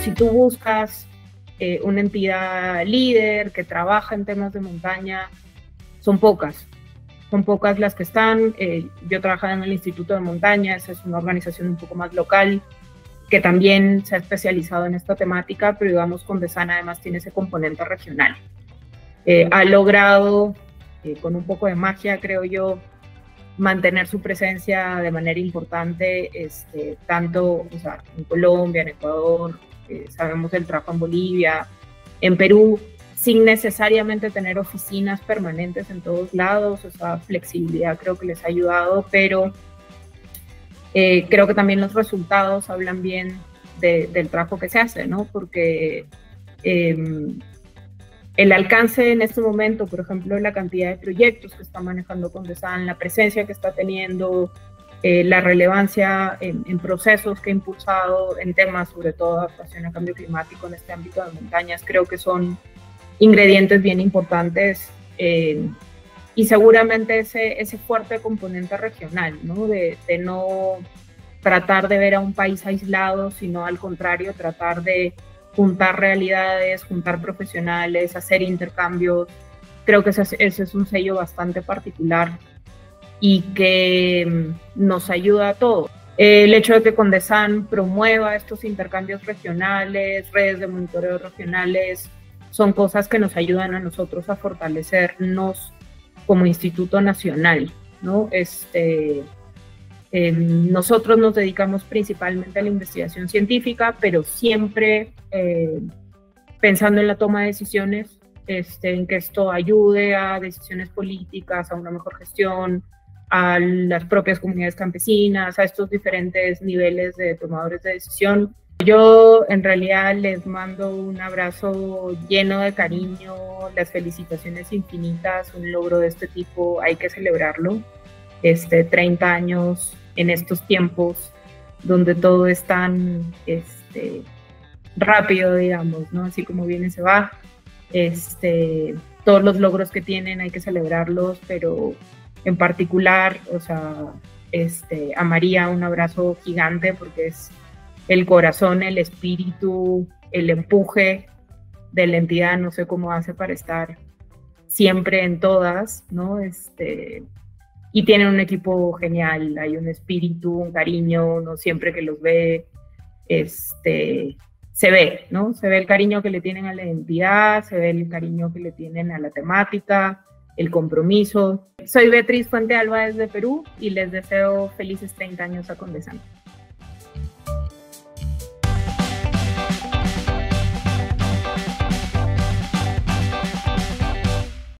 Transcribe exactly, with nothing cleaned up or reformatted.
si tú buscas eh, una entidad líder que trabaja en temas de montaña, son pocas. Son pocas las que están. Eh, yo trabajaba en el Instituto de Montaña, esa es una organización un poco más local, que también se ha especializado en esta temática, pero digamos Condesan además tiene ese componente regional. Eh, ha logrado, eh, con un poco de magia, creo yo, mantener su presencia de manera importante, este, tanto o sea, en Colombia, en Ecuador, eh, sabemos del trabajo en Bolivia, en Perú, sin necesariamente tener oficinas permanentes en todos lados. Esa flexibilidad creo que les ha ayudado, pero eh, creo que también los resultados hablan bien de, del trabajo que se hace, ¿no? Porque eh, el alcance en este momento, por ejemplo, la cantidad de proyectos que está manejando Condesan, la presencia que está teniendo, eh, la relevancia en, en procesos que ha impulsado en temas, sobre todo adaptación al cambio climático en este ámbito de montañas, creo que son ingredientes bien importantes, eh, y seguramente ese, ese fuerte componente regional, ¿no? De, de no tratar de ver a un país aislado, sino al contrario, tratar de juntar realidades, juntar profesionales, hacer intercambios. Creo que ese, ese es un sello bastante particular y que nos ayuda a todos. El hecho de que Condesan promueva estos intercambios regionales, redes de monitoreo regionales, son cosas que nos ayudan a nosotros a fortalecernos como Instituto Nacional, ¿no? Este, eh, nosotros nos dedicamos principalmente a la investigación científica, pero siempre eh, pensando en la toma de decisiones, este, en que esto ayude a decisiones políticas, a una mejor gestión, a las propias comunidades campesinas, a estos diferentes niveles de tomadores de decisión. Yo en realidad les mando un abrazo lleno de cariño, las felicitaciones infinitas. Un logro de este tipo hay que celebrarlo. Este, treinta años en estos tiempos donde todo es tan este, rápido, digamos, ¿no? Así como viene se va. Este, todos los logros que tienen hay que celebrarlos, pero en particular, o sea, este, a María un abrazo gigante, porque es el corazón, el espíritu, el empuje de la entidad. No sé cómo hace para estar siempre en todas, ¿no? Este, y tienen un equipo genial, hay un espíritu, un cariño, ¿no? Siempre que los ve, este, se ve, ¿no? Se ve el cariño que le tienen a la entidad, se ve el cariño que le tienen a la temática, el compromiso. Soy Beatriz Fuente Alba desde Perú y les deseo felices treinta años a Condesan.